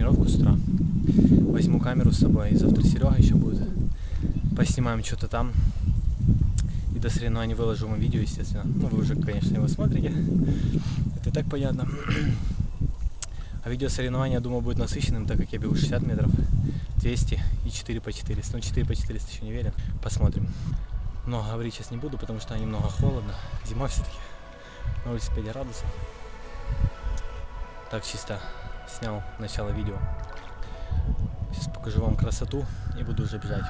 тренировку с утра. Возьму камеру с собой, и завтра Серега еще будет. Поснимаем что-то там. И до соревнований выложу вам видео, естественно. Ну, вы уже, конечно, его смотрите. Это и так понятно. А видео соревнования, я думаю, будет насыщенным, так как я бегу 60 метров, 200 и 4 по 400. Ну, 4 по 400 еще не верю. Посмотрим. Много говорить сейчас не буду, потому что немного холодно. Зима все-таки. На улице 5 градусов. Так, чисто снял начало видео. Сейчас покажу вам красоту и буду уже бежать.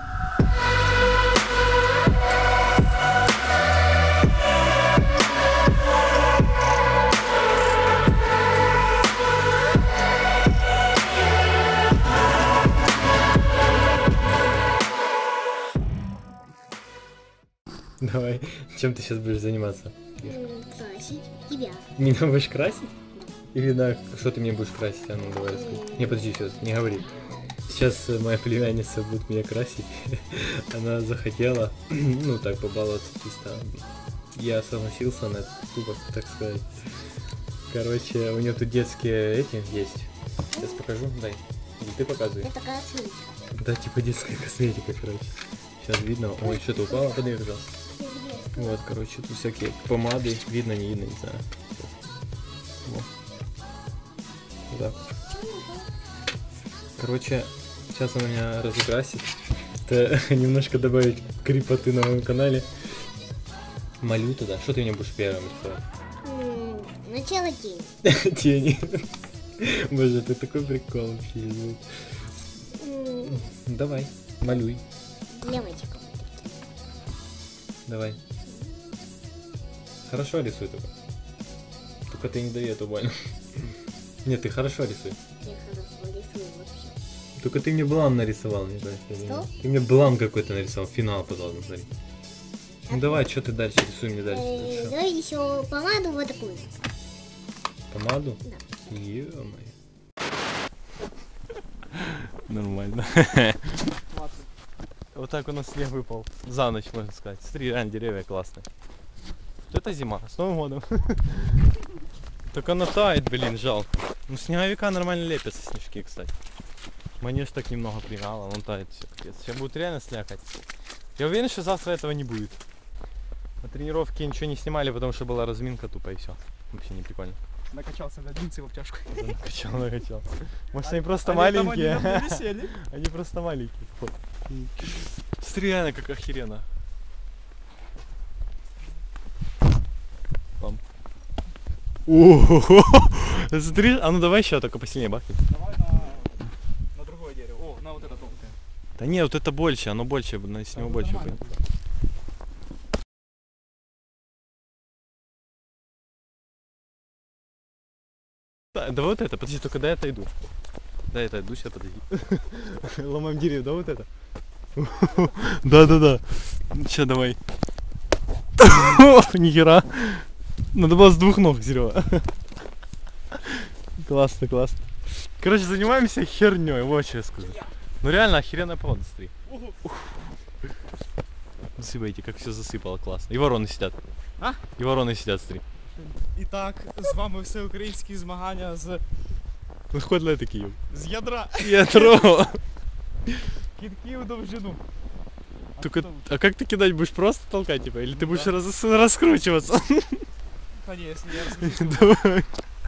Давай, чем ты сейчас будешь заниматься? Красить тебя. Меня будешь красить? Или да, что ты мне будешь красить? А ну давай расскажи. Не, подожди, сейчас, не говори. Сейчас моя племянница будет меня красить. Она захотела, ну так, побаловаться чисто. Я согласился на тупо, так сказать. Короче, у нее тут детские эти есть. Сейчас покажу, дай. Или ты показывай. Это косметика. Да, типа детская косметика, короче. Сейчас видно. Ой, что-то упало, подай, пожалуйста. Вот, короче, тут всякие помады. Видно, не видно, не знаю. Вот. Да. Короче, сейчас она меня разукрасит. Это немножко добавить крипоты на моем канале. Молю туда. Что ты мне будешь первым рисовать? Начало тени. Тени. Боже, это такой прикол вообще. Давай, малюй. Для мальчиков. Давай. Хорошо рисуй только. Только ты не дай эту больно. Нет, ты хорошо рисуй. Я хорошо рисую вообще. Только ты мне блан нарисовал, не знаю. Что? Ты мне блан какой-то нарисовал. Финал, пожалуйста, смотри. Ну давай, что ты дальше рисуй мне дальше. Давай еще помаду вот такую. Помаду? Да. Ё-моё. Нормально. Вот так у нас снег выпал. За ночь, можно сказать. Смотри, реально деревья классные. Это зима. С Новым годом. Только она тает, блин, жалко. Ну, снеговика нормально лепятся, снежки, кстати. Манеж так немного пригало, он тает все. Капец. Сейчас будет реально слякать. Я уверен, что завтра этого не будет. На тренировке ничего не снимали, потому что была разминка тупо и все. Вообще не прикольно. Накачался на джинсы в обтяжку. Накачал. Может, они просто маленькие? Они Они просто маленькие. Смотри, реально как охеренно. Смотри, а ну давай еще только посильнее бахнем. Давай на другое дерево. О, на вот это тонкое. Да не, вот это больше, оно больше, с него больше будет. Да вот это, подожди, только дай отойду. Дай это отойду, сейчас подожди. Ломаем дерево, да вот это? Да. Сейчас давай. Нихера. Надо было с двух ног, Серега. Классно. Короче, занимаемся херней, вот что я скажу. Ну реально охеренная погода, смотри. Засыпайте, как все засыпало, классно. И вороны сидят. А? И вороны сидят, смотри. І так, з вами всеукраїнські змагання з Виходили такі. з ядра. Ядро. Кидки в довжину. Только, а как ты кидать будешь? Просто толкать, типа? Или ты будешь раскручиваться? Конечно, я раскручу. Давай.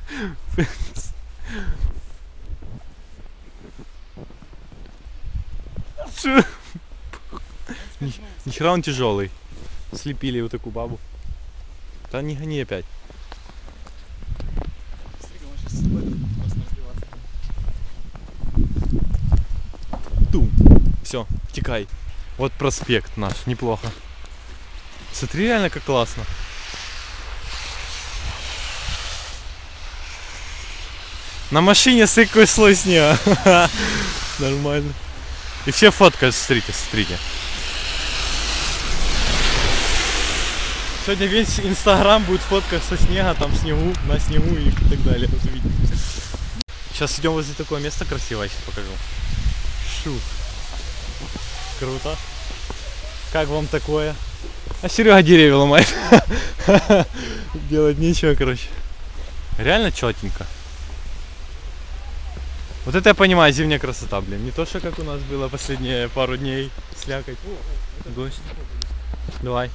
Нихера он тяжелый. Слепили вот такую бабу. Да не гони опять. Смотри, он сейчас будет просто разбиваться. Тум. Все, текай. Вот проспект наш, неплохо. Смотри, реально как классно. На машине сыкаю слой снега. Нормально. И все фоткают, смотрите. Сегодня весь Инстаграм будет фоткать со снега, там снегу, на снегу и так далее. Сейчас идем возле такого места красивого, сейчас покажу. Шу. Круто. Как вам такое? А Серега деревья ломает. Делать нечего, короче. Реально четенько. Вот это я понимаю, зимняя красота, блин. Не то, что как у нас было последние пару дней. Слякоть. Дождь. Давай.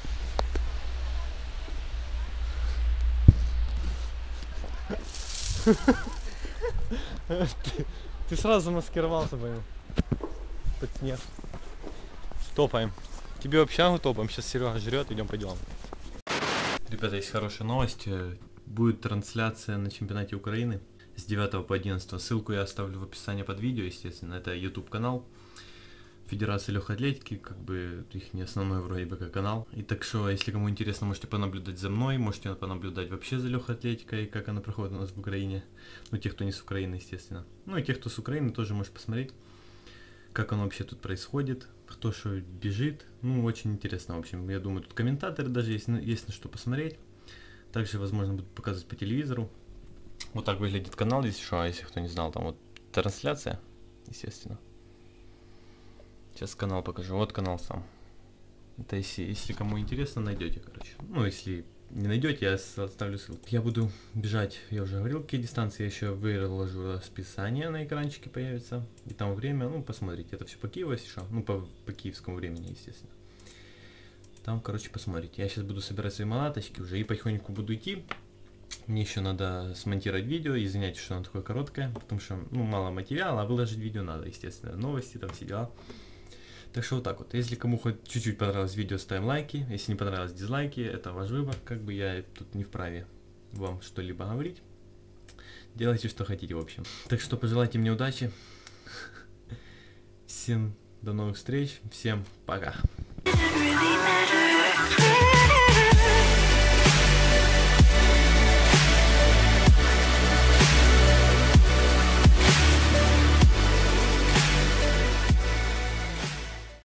Ты сразу замаскировался, понял? Под снег. Топаем. Тебе в общагу топаем. Сейчас Серега жрет, идем по делам. Ребята, есть хорошая новость. Будет трансляция на чемпионате Украины с 9 по 11. Ссылку я оставлю в описании под видео, естественно. Это YouTube канал Федерации легкой атлетики, как бы их не основной вроде бы как канал. И так что, если кому интересно, можете понаблюдать за мной, можете понаблюдать вообще за легкой атлетикой, как она проходит у нас в Украине. Ну, тех, кто не с Украины, естественно. Ну, и тех, кто с Украины, тоже можете посмотреть, как оно вообще тут происходит, кто что бежит. Ну, очень интересно, в общем. Я думаю, тут комментаторы даже есть на что посмотреть. Также, возможно, будут показывать по телевизору. Вот так выглядит канал, если что, если кто не знал, там вот трансляция, естественно. Сейчас канал покажу, вот канал сам. Это если кому интересно, найдете, короче. Ну, если не найдете, я оставлю ссылку. Я буду бежать, я уже говорил, какие дистанции, я еще выложу расписание на экранчике появится. И там время, ну, посмотрите, это все по Киеву, если что. Ну, по киевскому времени, естественно. Там, короче, посмотрите. Я сейчас буду собирать свои малаточки уже и потихоньку буду идти. Мне еще надо смонтировать видео, извиняйте, что оно такое короткое, потому что, ну, мало материала, а выложить видео надо, естественно, новости, там все дела. Так что вот так вот, если кому хоть чуть-чуть понравилось видео, ставим лайки, если не понравилось, дизлайки, это ваш выбор, как бы я тут не вправе вам что-либо говорить. Делайте, что хотите, в общем. Так что пожелайте мне удачи, всем до новых встреч, всем пока.